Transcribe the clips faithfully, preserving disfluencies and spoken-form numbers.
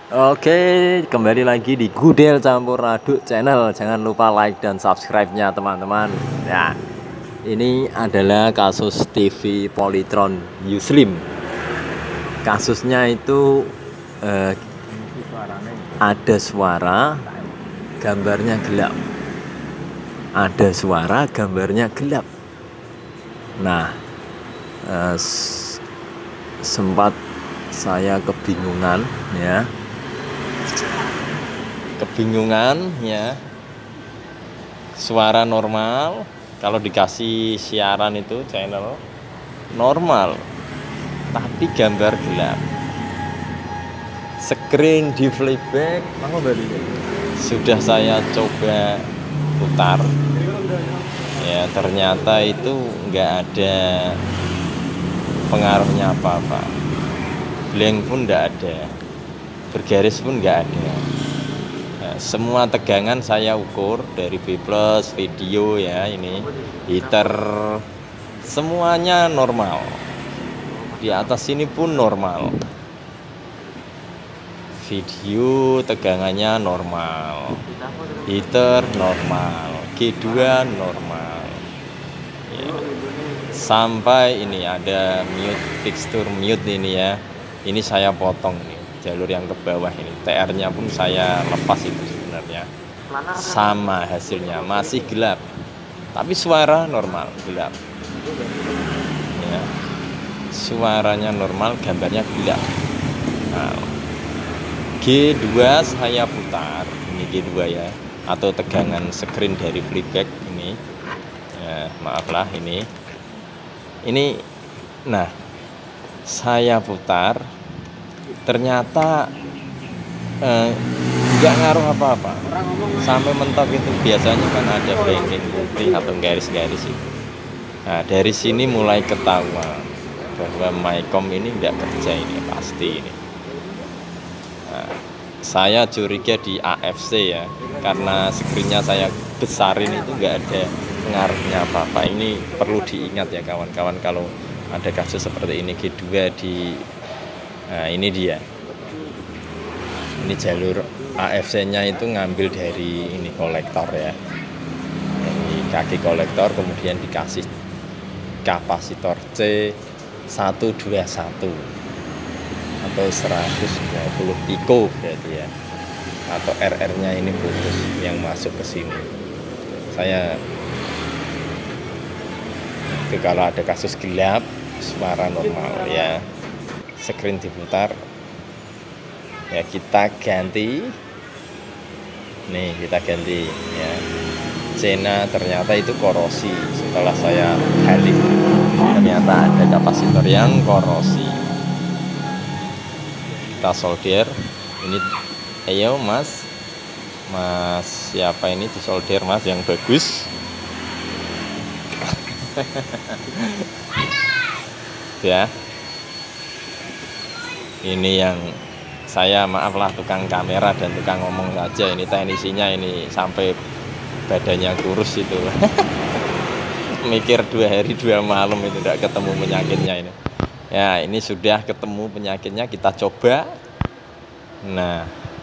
Oke, kembali lagi di Gudel Campur Aduk Channel. Jangan lupa like dan subscribe-nya teman-teman. Ya, ini adalah kasus T V Polytron Yuslim. Kasusnya itu eh, ada suara, gambarnya gelap. Ada suara, gambarnya gelap. Nah, eh, sempat saya kebingungan ya. Kebingungan ya, suara normal kalau dikasih siaran itu channel normal, tapi gambar gelap. Screen di playback sudah saya coba putar ya, ternyata itu nggak ada pengaruhnya apa-apa, blank pun nggak ada, bergaris pun nggak ada. Nah, semua tegangan saya ukur dari B plus, video ya, ini heater, semuanya normal. Di atas ini pun normal. Video tegangannya normal, heater normal, G dua normal ya. Sampai ini ada mute, tekstur mute ini ya, ini saya potong nih jalur yang ke bawah ini, T R-nya pun saya lepas itu sebenarnya. Sama hasilnya, masih gelap, tapi suara normal, gelap ya. Suaranya normal, gambarnya gelap. Nah, G dua saya putar, ini G dua ya, atau tegangan screen dari playback ini ya, maaflah ini ini nah saya putar, ternyata nggak eh, ngaruh apa-apa sampai mentok. Itu biasanya kan ada blanking putih atau garis-garis itu. Nah, dari sini mulai ketahuan bahwa Mycom ini nggak kerja, ini pasti ini. Nah, saya curiga di A F C ya, karena screennya saya besarin itu nggak ada pengaruhnya apa-apa. Ini perlu diingat ya kawan-kawan, kalau ada kasus seperti ini G dua di, nah ini dia, ini jalur A F C-nya itu ngambil dari ini kolektor ya, ini kaki kolektor, kemudian dikasih kapasitor C seratus dua puluh satu atau seratus dua puluh piko berarti ya, atau R R-nya ini putus yang masuk ke sini. Saya itu kalau ada kasus gelap, suara normal ya, screen diputar ya, kita ganti nih, kita ganti ya. Cena ternyata itu korosi, setelah saya balik ternyata ada kapasitor yang korosi. Kita solder ini, ayo mas mas siapa ini disolder mas yang bagus ya. Ini yang saya, maaflah tukang kamera dan tukang ngomong saja, ini teknisinya ini sampai badannya kurus itu mikir dua hari dua malam itu tidak ketemu penyakitnya ini ya. Ini sudah ketemu penyakitnya, kita coba. Nah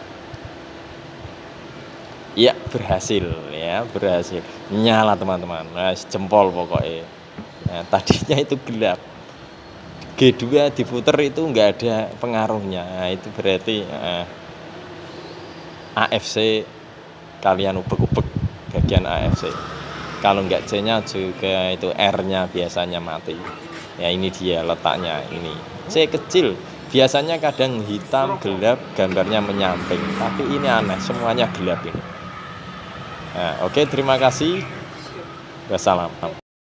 ya, berhasil ya, berhasil nyala teman-teman. Nah, jempol pokoknya. Nah, tadinya itu gelap, G dua diputer itu nggak ada pengaruhnya. Nah, itu berarti eh, A F C kalian ubek-ubek bagian A F C. Kalau nggak C-nya juga itu R-nya biasanya mati ya. Ini dia letaknya, ini C kecil, biasanya kadang hitam gelap gambarnya menyamping, tapi ini aneh, semuanya gelap ini. Nah, oke, terima kasih, wassalam.